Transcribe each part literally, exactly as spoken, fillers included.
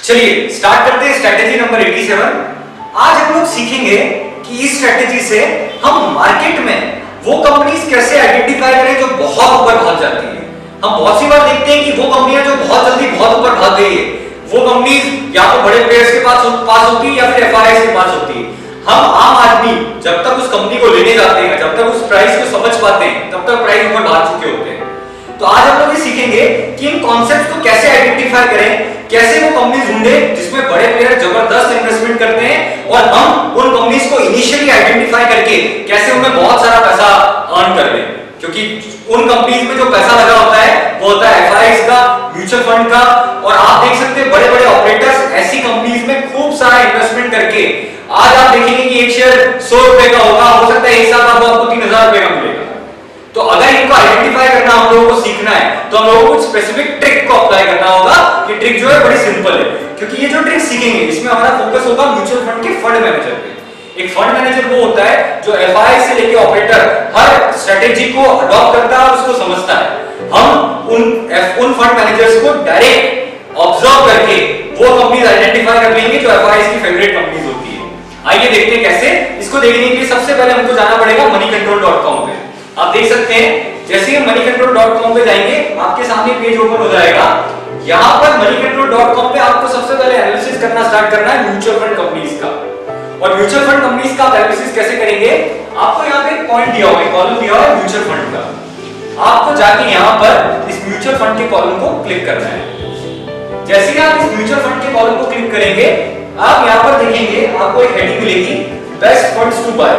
चलिए स्टार्ट करते हैं स्ट्रेटेजी नंबर सत्तासी। आज हम लोग सीखेंगे कि इस स्ट्रेटेजी से हम मार्केट में वो कंपनीज कैसे आइडेंटिफाई करें जो बहुत ऊपर भाग जाती है। हम बहुत सी बार देखते हैं कि वो कंपनियां जो बहुत जल्दी बहुत ऊपर भाग गई है वो कंपनीज या तो बड़े प्लेयर्स के पास पास होती है या फिर एफआईआई के पास होती है। हम आम आदमी जब तक उस कंपनी को लेने जाते हैं, जब तक उस प्राइस को समझ पाते हैं, तब तक प्राइस ऊपर भाग चुके होते हैं। तो आज हम लोग ये सीखेंगे कि इन कॉन्सेप्ट्स को कैसे आइडेंटिफाई करें, कैसे वो कंपनी ढूंढे जिसमें बड़े प्लेयर जबरदस्त इन्वेस्टमेंट करते हैं और हम उन कंपनीज को इनिशियली आइडेंटिफाई करके कैसे उनमें बहुत सारा पैसा अर्न कर लें। क्योंकि उन कंपनीज में जो पैसा लगा होता है वो होता है एफआईआई का, म्यूचुअल फंड का, और आप देख सकते हैं बड़े बड़े ऑपरेटर्स ऐसी कंपनीज में खूब सारा इन्वेस्टमेंट करके आज आप देखेंगे कि एक शेयर सौ रुपए का होगा, हो सकता है एक साल बाद आपको तीन हजार रुपए का मिलेगा। तो अगर इनको आइडेंटिफाई करना हम लोगों को सीखना है तो हम लोगों को स्पेसिफिक ट्रिक को अप्लाई करना होगा। ये ट्रिक जो है बड़ी सिंपल है, क्योंकि ये जो ट्रिक सीखेंगे इसमें हमारा फोकस होगा म्यूचुअल फंड के फंड मैनेजर पे। एक फंड मैनेजर वो होता है जो एफआईआई से लेके ऑपरेटर हर स्ट्रेटेजी को अडॉप्ट करता है और उसको समझता है। हम उन उन फंड मैनेजर्स को डायरेक्ट ऑब्जर्व करके वो कंपनीज आइडेंटिफाई कर लेंगे जो एफआईआई की फेवरेट कंपनीज होती है। आइए देखते हैं कैसे। इसको देखने के लिए सबसे पहले हमको जाना पड़ेगा मनी कंट्रोल डॉट कॉम पे। आप देख सकते हैं जैसे ही मनी कंट्रोल डॉट कॉम पे जाएंगे आपके सामने पेज ओपन हो जाएगा। यहां पर मनी कंट्रोल डॉट कॉम पे आपको सबसे पहले एनालिसिस करना स्टार्ट करना है म्यूचुअल फंड कंपनीज का। और म्यूचुअल फंड कंपनीज का एनालिसिस कैसे करेंगे, आपको यहां पे एक पॉइंट दिया हुआ है, कॉलम दिया हुआ है म्यूचुअल फंड का। आपको जाके यहां पर इस म्यूचुअल फंड के कॉलम को क्लिक करना है। जैसे ही आप इस म्यूचुअल फंड के कॉलम को क्लिक करेंगे आप यहां पर देखेंगे आपको एक हेडिंग मिलेगी बेस्ट फंड्स टू बाय।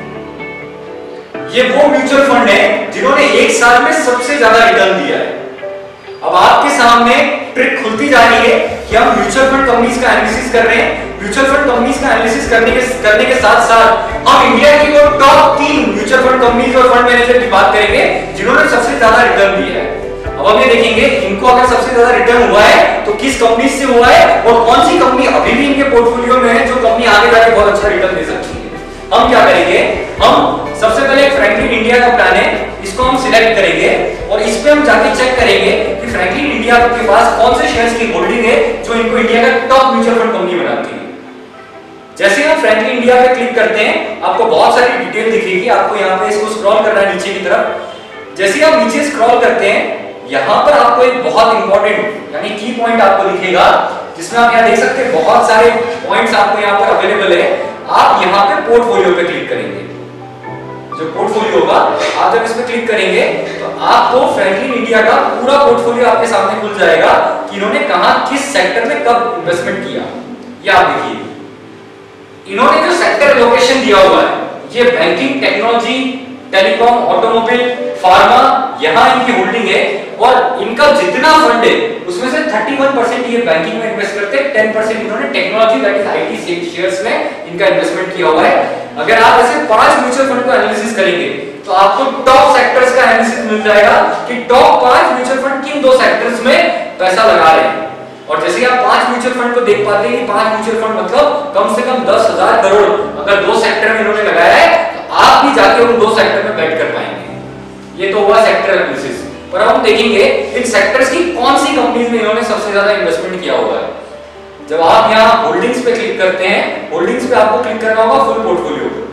ये वो म्यूचुअल फंड है जिन्होंने एक साल में सबसे ज्यादा रिटर्न दिया है। अब आपके सामने ट्रिक खुलती जा रही है कि हम म्यूचुअल फंड कंपनीज का एनालिसिस कर रहे हैं। म्यूचुअल फंड कंपनीज का एनालिसिस करने के करने के साथ साथ हम इंडिया की वो टॉप तीन म्यूचुअल फंड कंपनीज और फंड मैनेजर की बात करेंगे जिन्होंने सबसे ज्यादा रिटर्न दिया है। अब हम ये देखेंगे इनको अगर सबसे ज्यादा रिटर्न हुआ है तो किस कंपनी से हुआ है और कौन सी कंपनी अभी भी इनके पोर्टफोलियो में है जो कंपनी आगे जाके बहुत अच्छा रिटर्न दे सकती है। हम क्या करेंगे, हम सबसे पहले फ्रैंकलिन इंडिया का प्लान है, इसको हम सिलेक्ट करेंगे और इस पे हम जाके चेक करेंगे कि फ्रैंकलिन इंडिया के पास कौन से शेयर्स की होल्डिंग है जो इनको इंडिया का टॉप म्यूचुअल फंड कंपनी बनाती है। जैसे हम फ्रैंकलिन इंडिया पे क्लिक करते हैं आपको बहुत सारी डिटेल दिखेगी। आपको यहाँ पे इसको स्क्रॉल करना है नीचे की तरफ। जैसे ही आप नीचे स्क्रॉल करते हैं यहाँ पर आपको एक बहुत इंपॉर्टेंट यानी की पॉइंट आपको दिखेगा जिसमें आप यहाँ देख सकते हैं बहुत सारे पॉइंट्स आपको यहाँ पर अवेलेबल है। आप यहाँ पे पोर्टफोलियो पे क्लिक करेंगे। जो पोर्टफोलियो होगा आप जब इस पे क्लिक करेंगे तो आपको फ्रैंकलिन इंडिया का पूरा पोर्टफोलियो आपके सामने खुल जाएगा कि इन्होंने कहां किस सेक्टर में कब इन्वेस्टमेंट किया। ये आप देखिए इन्होंने जो सेक्टर लोकेशन दिया हुआ है ये banking, technology, telecom, automobile, pharma, यहाँ इनकी होल्डिंग है। और इनका जितना फंड है उसमें से इकतीस परसेंट ये बैंकिंग में इन्वेस्ट करते हैं, दस परसेंट इन्होंने technology that is IT shares में इनका इन्वेस्टमेंट किया हुआ है। अगर आप ऐसे पांच म्यूचुअल फंड को एनालिसिस करेंगे तो आपको टॉप सेक्टर्स का एनालिसिस मिल जाएगा कि टॉप पांच म्यूचुअल फंड किन दो सेक्टर्स में पैसा लगा रहे हैं। और जैसे आप पांच म्यूचुअल फंड को देख पाते हैं कि पांच म्यूचुअल फंड मतलब कम से कम दस हजार करोड़ अगर दो सेक्टर में इन्होंने लगाया है तो आप भी जाके उन दो सेक्टर में बेट कर पाएंगे। ये तो हुआ सेक्टर एनालिसिस। पर हम देखेंगे इन सेक्टर्स की कौन सी कंपनीज में इन्होंने सबसे ज्यादा इन्वेस्टमेंट किया हुआ है। जब आप यहाँ होल्डिंग्स पे क्लिक करते हैं, होल्डिंग्स पे आपको क्लिक करना होगा फुल पोर्टफोलियो पे।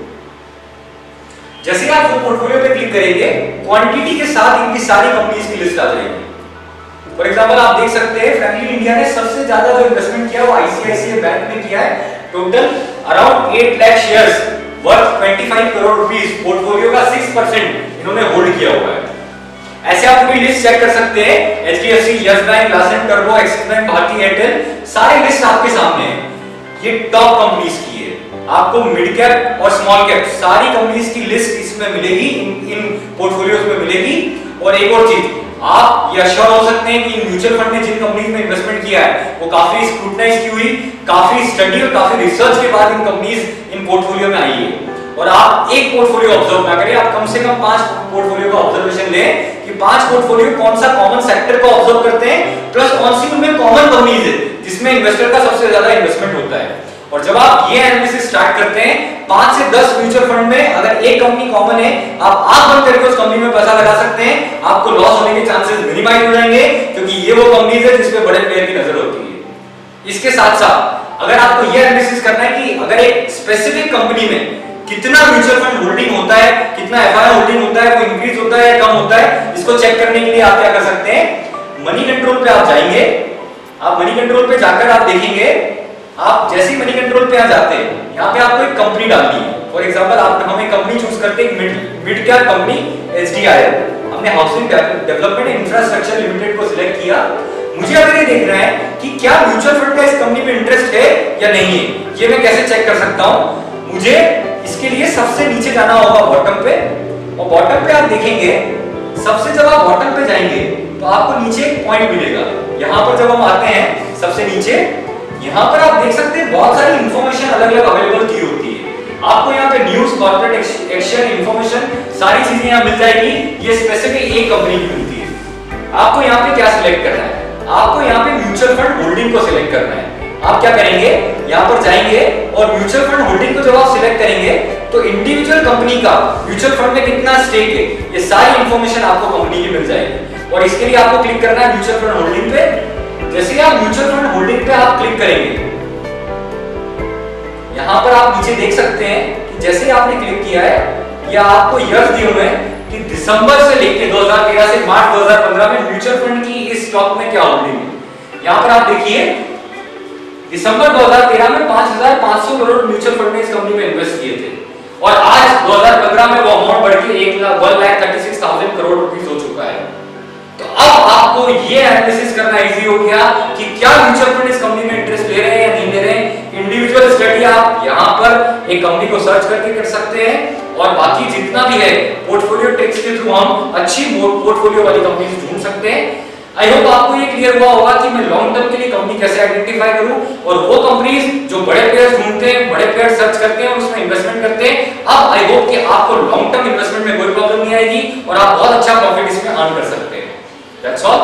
जैसे ही आप फुल पोर्टफोलियो पे क्लिक करेंगे क्वांटिटी के साथ इनकी सारी कंपनीज की लिस्ट आ जाएगी। फॉर एग्जांपल आप देख सकते हैं फ्रैंकलिन इंडिया ने सबसे ज्यादा जो इन्वेस्टमेंट किया वो आईसीआईसीआई बैंक में किया है। टोटल अराउंड आठ लाख शेयर्स वर्थ पच्चीस करोड़ रुपीस, पोर्टफोलियो का छह परसेंट इन्होंने होल्ड किया हुआ है। ऐसे आप पूरी लिस्ट चेक कर सकते हैं। एचडीएफसी, यस बैंक, लासेंट, टर्बो, एक्सिस बैंक, भारती एयरटेल, सारी लिस्ट आपके सामने है। ये टॉप कंपनीज की है। आपको मिड कैप और स्मॉल कैप सारी कंपनीज की लिस्ट इसमें मिलेगी, इन, इन पोर्टफोलियोज में मिलेगी। और एक और चीज आप ये अश्योर हो सकते हैं कि म्यूचुअल फंड ने जिन कंपनीज में इन्वेस्टमेंट किया है वो काफी स्क्रूटनाइज की हुई, काफी स्टडी और काफी रिसर्च के बाद इन कंपनीज इन पोर्टफोलियो में आई है। और आप एक पोर्टफोलियो ऑब्जर्व ना करें, आप कम से कम पांच पोर्टफोलियो का ऑब्जर्वेशन लें कि पांच पोर्टफोलियो कौन सा कॉमन सेक्टर को ऑब्जर्व करते हैं प्लस कौन सी उनमें कॉमन कंपनीज है जिसमें इन्वेस्टर का सबसे ज्यादा इन्वेस्टमेंट होता है। और जब आप ये एनालिसिस स्टार्ट करते हैं पांच से दस म्यूचुअल फंड में अगर एक कंपनी कॉमन है आप आंख बंद करके उस कंपनी में पैसा लगा सकते हैं। आपको लॉस होने के चांसेस मिनिमाइज हो जाएंगे क्योंकि ये वो कंपनीज है जिसपे बड़े प्लेयर की नजर होती है। इसके साथ साथ अगर आपको यह एनालिसिस करना है कि अगर एक स्पेसिफिक कंपनी में कितना म्यूचुअल फंड होल्डिंग होता है, कितना एफआई होल्डिंग होता है, वो इंक्रीज होता है या कम होता है, इसको चेक करने के लिए आप क्या कर सकते हैं, मनी कंट्रोल पे आप जाएंगे। आप मनी कंट्रोल पे जाकर आप देखेंगे, आप जैसे ही मनी कंट्रोल पे आ जाते हैं, यहाँ पे आपको एक कंपनी डालनी है। फॉर एग्जांपल आप हम एक कंपनी चूज करते हैं, mid mid cap company HDIL. हमने हाउसिंग डेवलपमेंट इंफ्रास्ट्रक्चर लिमिटेड को सिलेक्ट किया। मुझे अगर ये देखना है कि क्या म्यूचुअल फंड का इस कंपनी पे इंटरेस्ट है या नहीं है, ये मैं कैसे चेक कर सकता हूं? मुझे इसके लिए सबसे नीचे जाना होगा, बॉटम पे, और बॉटम पे आप देखेंगे, सबसे जब आप बॉटम पे जाएंगे तो आपको नीचे एक पॉइंट मिलेगा। यहां पर जब हम आते हैं सबसे नीचे, यहां पर आप देख सकते हैं बहुत सारी इंफॉर्मेशन अलग अलग अवेलेबल की होती है। आपको यहाँ पे न्यूज, कॉर्पोरेट एक्शन, इंफॉर्मेशन, सारी चीजें यहाँ मिल जाएगी। ये स्पेसिफिक एक कंपनी की मिलती है। आपको यहाँ पे क्या सिलेक्ट करना है? आपको यहाँ पे म्यूचुअल फंड होल्डिंग को सिलेक्ट करना है। आप क्या करेंगे, यहाँ पर जाएंगे और म्यूचुअल फंड होल्डिंग को जब आप सिलेक्ट करेंगे तो इंडिविजुअल कंपनी का म्यूचुअल फंड में कितना स्टेक है, ये सारी इंफॉर्मेशन आपको कंपनी की मिल जाएगी। और इसके लिए आपको क्लिक करना है म्यूचुअल फंड होल्डिंग पे। जैसे ही आप म्यूचुअल फंड होल्डिंग पे आप क्लिक करेंगे, यहाँ पर आप नीचे देख सकते हैं कि जैसे ही आपने क्लिक किया है, या आपको ईयर्स दिए हुए हैं कि दिसंबर से लेकर दो हज़ार तेरह से मार्च दो हज़ार पंद्रह में म्यूचुअल फंड की इस स्टॉक में क्या होल्डिंग है। यहाँ पर आप देखिए, दिसंबर दो हज़ार तेरह में पांच हज़ार पाँच सौ करोड़ म्यूचुअल फंड ने इस कंपनी में इन्वेस्ट किए थे, और आज दो हज़ार पंद्रह में वो अमाउंट बढ़ के एक lakh one lakh thirty six thousand crore rupees हो चुका है। तो अब आपको ये एनालिसिस करना इजी हो गया कि क्या म्यूचुअल फंड इस कंपनी में इंटरेस्ट ले रहे हैं या नहीं ले रहे हैं। इंडिविजुअल स्टडी आप यहाँ पर एक कंपनी को सर्च करके कर सकते हैं, और बाकी जितना भी है पोर्टफोलियो ट्रिक्स के थ्रू हम अच्छी पोर्टफोलियो वाली कंपनी ढूंढ सकते हैं। आई होप आपको ये क्लियर हुआ होगा कि मैं लॉन्ग टर्म के लिए कंपनी कैसे आइडेंटिफाई करूं, और वो कंपनीज जो बड़े प्लेयर्स ढूंढते हैं, बड़े प्लेयर्स सर्च करते हैं और उसमें इन्वेस्टमेंट करते हैं। अब आई होप कि आपको लॉन्ग टर्म इन्वेस्टमेंट में कोई प्रॉब्लम नहीं आएगी और आप बहुत अच्छा प्रॉफिट इसमें अर्न कर सकते हैं। That's all.